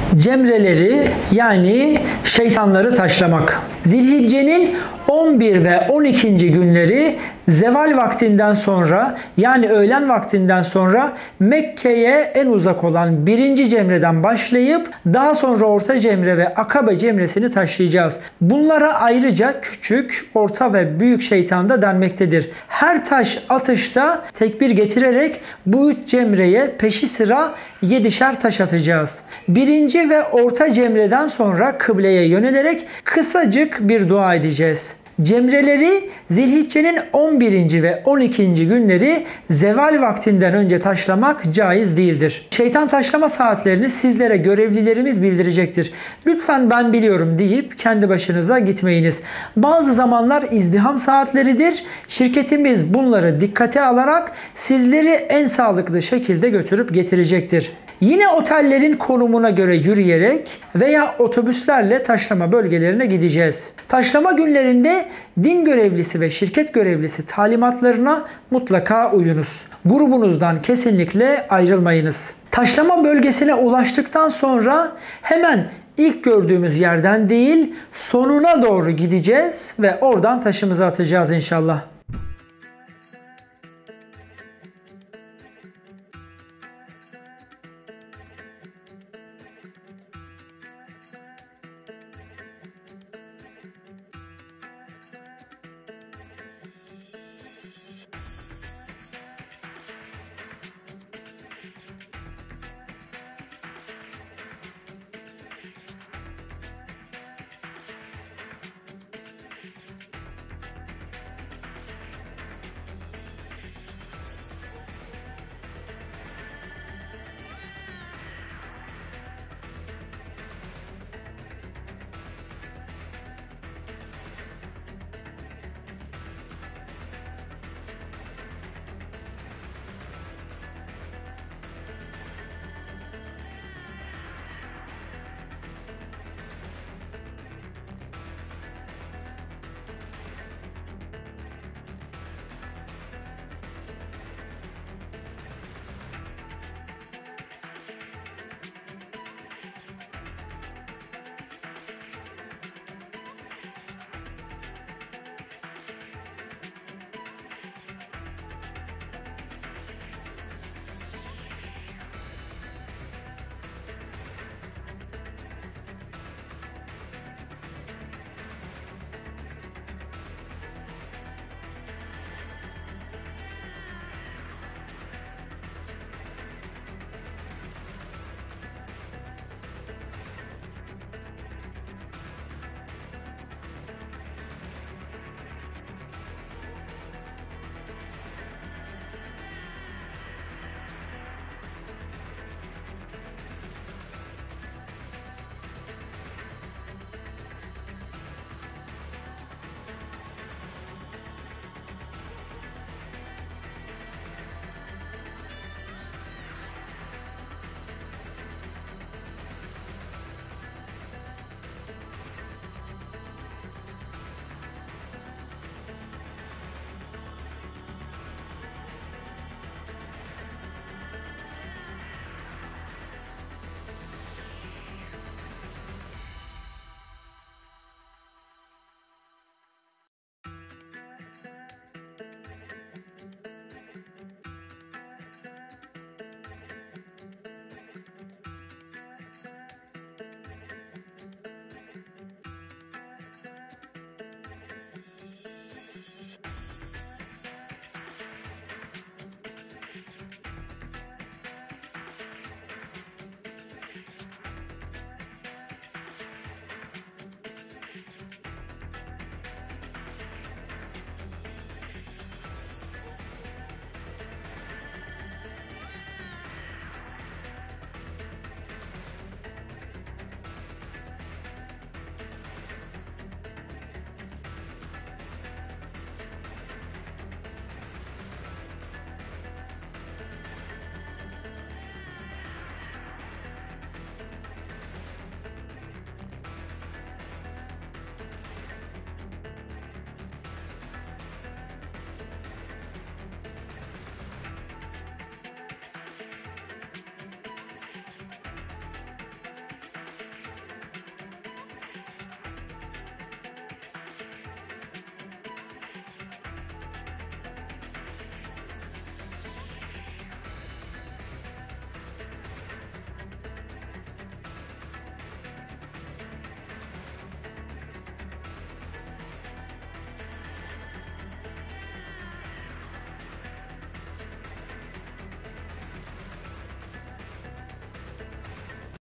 cemreleri yani şeytanları taşlamak. Zilhicce'nin 11 ve 12. günleri zeval vaktinden sonra yani öğlen vaktinden sonra Mekke'ye en uzak olan 1. cemreden başlayıp daha sonra orta cemre ve akabe cemresini taşlayacağız. Bunlara ayrıca küçük, orta ve büyük şeytan da denmektedir. Her taş atışta tekbir getirerek bu 3 cemreye peşi sıra 7'şer taş atacağız. 1. ve orta cemreden sonra kıbleye yönelerek kısacık bir dua edeceğiz. Cemreleri Zilhicce'nin 11. ve 12. günleri zeval vaktinden önce taşlamak caiz değildir. Şeytan taşlama saatlerini sizlere görevlilerimiz bildirecektir. Lütfen ben biliyorum deyip kendi başınıza gitmeyiniz. Bazı zamanlar izdiham saatleridir. Şirketimiz bunları dikkate alarak sizleri en sağlıklı şekilde götürüp getirecektir. Yine otellerin konumuna göre yürüyerek veya otobüslerle taşlama bölgelerine gideceğiz. Taşlama günlerinde din görevlisi ve şirket görevlisi talimatlarına mutlaka uyunuz. Grubunuzdan kesinlikle ayrılmayınız. Taşlama bölgesine ulaştıktan sonra hemen ilk gördüğümüz yerden değil sonuna doğru gideceğiz ve oradan taşımızı atacağız inşallah.